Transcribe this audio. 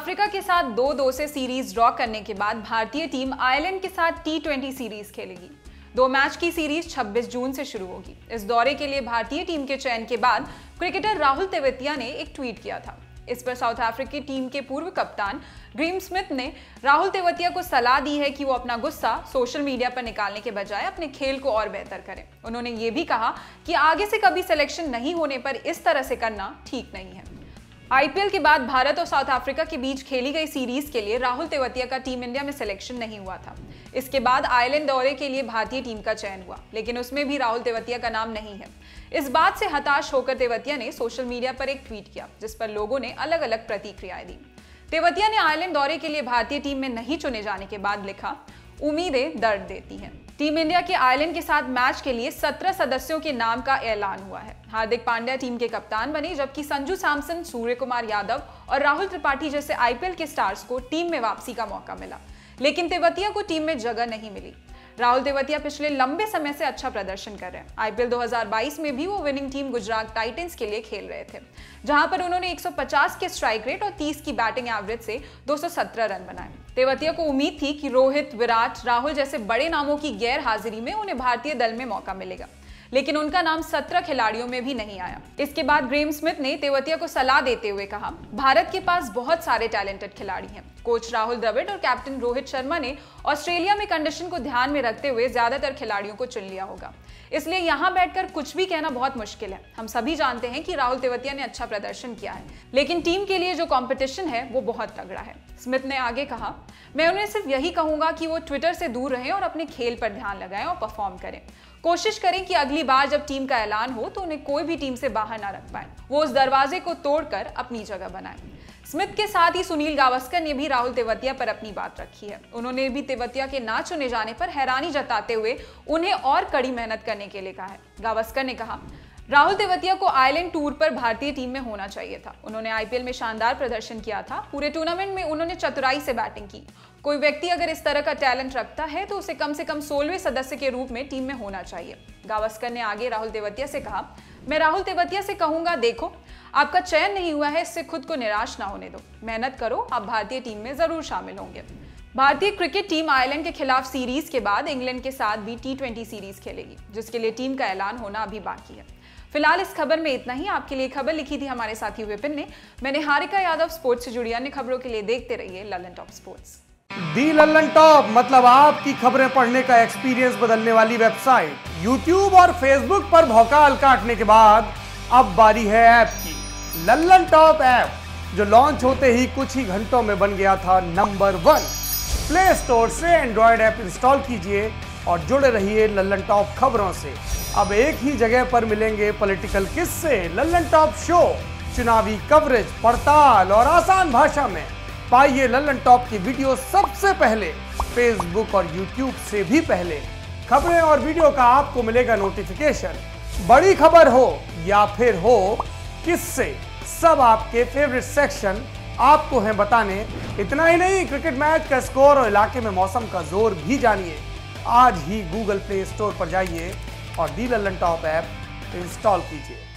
Africa के साथ 2-2 से सीरीज ड्रॉ करने के बाद भारतीय टीम आयरलैंड के साथ T20 सीरीज खेलेगी। 2 मैच की सीरीज 26 जून से शुरू होगी। इस दौरे के लिए भारतीय टीम के चयन के बाद क्रिकेटर राहुल तेवतिया ने एक ट्वीट किया था। इस पर साउथ अफ्रीकी टीम के पूर्व कप्तान ग्रेम स्मिथ ने राहुल तेवतिया को सलाह दी है कि वो अपना गुस्सा सोशल मीडिया पर निकालने के बजाय अपने खेल को और बेहतर करें। उन्होंने ये भी कहा कि आगे से कभी सिलेक्शन नहीं होने पर इस तरह से करना ठीक नहीं है। आईपीएल के बाद भारत और साउथ अफ्रीका के बीच खेली गई सीरीज के लिए राहुल तेवतिया का टीम इंडिया में सिलेक्शन नहीं हुआ था। इसके बाद आयरलैंड दौरे के लिए भारतीय टीम का चयन हुआ, लेकिन उसमें भी राहुल तेवतिया का नाम नहीं है। इस बात से हताश होकर तेवतिया ने सोशल मीडिया पर एक ट्वीट किया, जिस पर लोगों ने अलग अलग प्रतिक्रियाएं दी। तेवतिया ने आयरलैंड दौरे के लिए भारतीय टीम में नहीं चुने जाने के बाद लिखा, उम्मीदें दर्द देती हैं। टीम इंडिया के आयरलैंड के साथ मैच के लिए 17 सदस्यों के नाम का ऐलान हुआ है। हार्दिक पांड्या टीम के कप्तान बने, जबकि संजू सैमसन, सूर्य कुमार यादव और राहुल त्रिपाठी जैसे आईपीएल के स्टार्स को टीम में वापसी का मौका मिला, लेकिन तेवतिया को टीम में जगह नहीं मिली। राहुल तेवतिया पिछले लंबे समय से अच्छा प्रदर्शन कर रहे हैं। आईपीएल 2022 में भी वो विनिंग टीम गुजरात टाइटंस के लिए खेल रहे थे, जहां पर उन्होंने 150 के स्ट्राइक रेट और 30 की बैटिंग एवरेज से 217 रन बनाए। तेवतिया को उम्मीद थी कि रोहित, विराट, राहुल जैसे बड़े नामों की गैर हाजिरी में उन्हें भारतीय दल में मौका मिलेगा, लेकिन उनका नाम 17 खिलाड़ियों में भी नहीं आया। इसके बाद ग्रेम स्मिथ ने तेवतिया को सलाह देते हुए कहा, भारत के पास बहुत सारे टैलेंटेड खिलाड़ी हैं। कोच राहुल द्रविड़ और कैप्टन रोहित शर्मा ने ऑस्ट्रेलिया में कंडीशन को ध्यान में रखते हुए ज्यादातर खिलाड़ियों को चुन लिया होगा, इसलिए यहाँ बैठकर कुछ भी कहना बहुत मुश्किल है। हम सभी जानते हैं कि राहुल तेवतिया ने अच्छा प्रदर्शन किया है, लेकिन टीम के लिए जो कंपटीशन है वो बहुत तगड़ा है। स्मिथ ने आगे कहा, मैं उन्हें सिर्फ यही कहूंगा कि वो ट्विटर से दूर रहें और अपने खेल पर ध्यान लगाएं और परफॉर्म करें। कोशिश करें कि अगली बार जब टीम का ऐलान हो तो उन्हें कोई भी टीम से बाहर ना रख पाए। वो उस दरवाजे को तोड़कर अपनी जगह बनाएं। स्मिथ के साथ ही सुनील गावस्कर ने भी राहुल तेवतिया पर अपनी बात रखी है। उन्होंने भी तेवतिया के ना चुने जाने पर हैरानी जताते हुए उन्हें और कड़ी मेहनत करने के लिए कहा है। गावस्कर ने कहा, राहुल तेवतिया को आयरलैंड टूर पर भारतीय टीम में होना चाहिए था। उन्होंने आईपीएल में शानदार प्रदर्शन किया था। पूरे टूर्नामेंट में उन्होंने चतुराई से बैटिंग की। कोई व्यक्ति अगर इस तरह का टैलेंट रखता है तो उसे कम से कम 16वें सदस्य के रूप में टीम में होना चाहिए। गावस्कर ने आगे राहुल तेवतिया से कहा, मैं राहुल तेवतिया से कहूंगा, देखो आपका चयन नहीं हुआ है, इससे खुद को निराश ना होने दो, मेहनत करो, आप भारतीय टीम में जरूर शामिल होंगे। भारतीय क्रिकेट टीम आयरलैंड के खिलाफ सीरीज के बाद इंग्लैंड के साथ भी T20 सीरीज खेलेगी, जिसके लिए टीम का ऐलान होना अभी बाकी है। फिलहाल इस खबर में इतना ही। आपके लिए खबर लिखी थी हमारे साथी विपिन ने। मैंने हारिका यादव। स्पोर्ट्स से जुड़ी अन्य खबरों के लिए देखते रहिए Lallan top sports. The Lallan top मतलब आपकी खबरें पढ़ने का एक्सपीरियंस बदलने वाली वेबसाइट। YouTube और Facebook पर भौकाल काटने के बाद अब बारी है ऐप की। लल्लन टॉप ऐप, जो लॉन्च होते ही कुछ ही घंटों में बन गया था नंबर 1। प्ले स्टोर से एंड्रॉयड ऐप इंस्टॉल कीजिए और जुड़े रहिए लल्लन टॉप खबरों से। अब एक ही जगह पर मिलेंगे पॉलिटिकल किस्से, लल्लन टॉप शो, चुनावी कवरेज, पड़ताल और आसान भाषा में। पाइए लल्लन टॉप की वीडियो सबसे पहले, फेसबुक और यूट्यूब से भी पहले। खबरें और वीडियो का आपको मिलेगा नोटिफिकेशन। बड़ी खबर हो या फिर हो किससे, सब आपके फेवरेट सेक्शन आपको हैं बताने। इतना ही नहीं, क्रिकेट मैच का स्कोर और इलाके में मौसम का जोर भी जानिए। आज ही गूगल प्ले स्टोर पर जाइए और the Lallan top app install कीजिए।